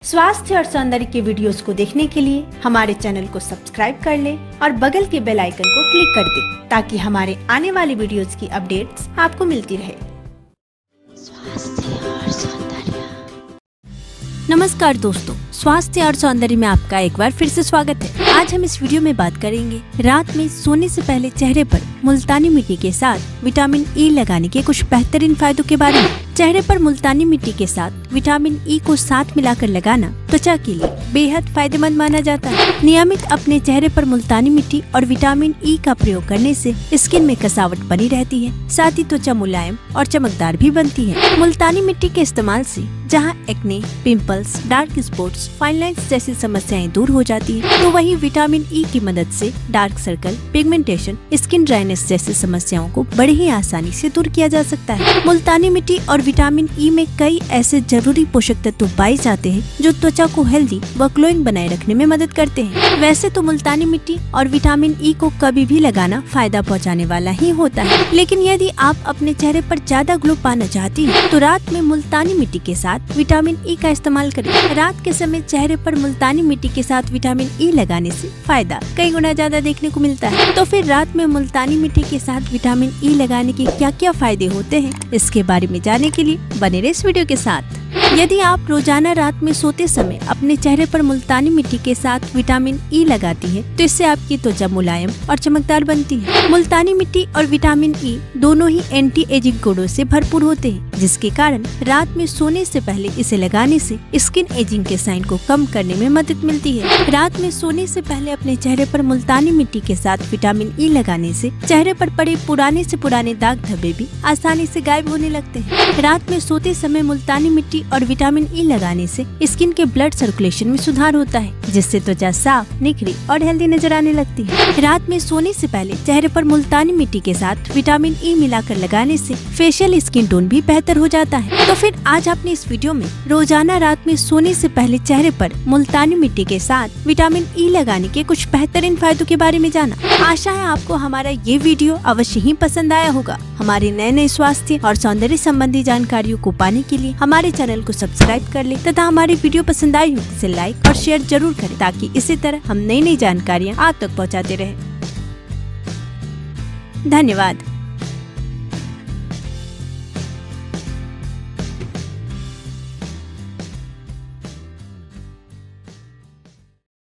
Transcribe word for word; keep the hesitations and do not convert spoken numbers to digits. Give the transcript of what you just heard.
स्वास्थ्य और सौंदर्य के वीडियोस को देखने के लिए हमारे चैनल को सब्सक्राइब कर ले और बगल के बेल आइकन को क्लिक कर दे ताकि हमारे आने वाली वीडियोस की अपडेट्स आपको मिलती रहे। स्वास्थ्य और सौंदर्य। नमस्कार दोस्तों, स्वास्थ्य और सौंदर्य में आपका एक बार फिर से स्वागत है। आज हम इस वीडियो में बात करेंगे रात में सोने से पहले चेहरे पर मुल्तानी मिट्टी के साथ विटामिन ई लगाने के कुछ बेहतरीन फायदों के बारे में। चेहरे पर मुल्तानी मिट्टी के साथ विटामिन ई को साथ मिलाकर लगाना त्वचा के लिए बेहद फायदेमंद माना जाता है। नियमित अपने चेहरे पर मुल्तानी मिट्टी और विटामिन ई का प्रयोग करने से स्किन में कसावट बनी रहती है, साथ ही त्वचा मुलायम और चमकदार भी बनती है। मुल्तानी मिट्टी के इस्तेमाल से जहां acne, pimples, dark spots, fine lines जैसी समस्याएं दूर हो जाती है, तो वहीं विटामिन ई की मदद से dark circle, pigmentation, skin dryness जैसी समस्याओं को बड़ी ही आसानी से दूर किया जा सकता है। मुल्तानी मिट्टी और विटामिन ई में कई ऐसे जरूरी पोषक तत्व पाए जाते हैं जो त्वचा को हेल्दी व ग्लोइंग बनाए रखने में मदद करते हैं। वैसे तो मुल्तानी मिट्टी और विटामिन ई को कभी भी लगाना फायदा पहुंचाने वाला ही होता है, लेकिन यदि आप अपने चेहरे पर ज्यादा ग्लो पाना चाहती हैं, तो रात में मुल्तानी मिट्टी के साथ विटामिन ई का इस्तेमाल करें। रात के समय चेहरे पर मुल्तानी मिट्टी के साथ विटामिन ई लगाने से फायदा कई गुना ज्यादा देखने को मिलता है। तो फिर रात में मुल्तानी मिट्टी के साथ विटामिन ई लगाने के क्या क्या फायदे होते हैं, इसके बारे में जानने के लिए बने रहे इस वीडियो के साथ। यदि आप रोजाना रात में सोते समय अपने चेहरे पर मुल्तानी मिट्टी के साथ विटामिन ई लगाती है, तो इससे आपकी त्वचा मुलायम और चमकदार बनती है। मुल्तानी मिट्टी और विटामिन ई दोनों ही एंटी एजिंग गुणों से भरपूर होते हैं, जिसके कारण रात में सोने से पहले इसे लगाने से स्किन एजिंग के साइन को कम करने में मदद मिलती है। रात में सोने से पहले अपने चेहरे पर मुल्तानी मिट्टी के साथ विटामिन ई लगाने से चेहरे पर पड़े पुराने से पुराने दाग धब्बे भी आसानी से गायब होने लगते हैं। रात में सोते समय मुल्तानी मिट्टी और विटामिन ई लगाने से स्किन के ब्लड सर्कुलेशन में सुधार होता है, जिससे त्वचा साफ, निखरी और हेल्दी नजर आने लगती है। रात में सोने से पहले चेहरे पर मुल्तानी मिट्टी के साथ विटामिन ई मिलाकर लगाने से फेशियल स्किन टोन भी बेहतर हो जाता है। तो फिर आज आपने इस वीडियो में रोजाना रात में सोने से पहले चेहरे पर मुल्तानी मिट्टी के साथ विटामिन ई लगाने के कुछ बेहतरीन फायदों के बारे में जाना। आशा है आपको हमारा ये वीडियो अवश्य ही पसंद आया होगा। हमारे नए नए स्वास्थ्य और सौंदर्य संबंधी जानकारियों को पाने के लिए हमारे चैनल को सब्सक्राइब कर ले तथा हमारी वीडियो पसंद आई हो इसे लाइक और शेयर जरूर करें, ताकि इसी तरह हम नई नई जानकारियाँ आप तक पहुँचाते रहे। धन्यवाद।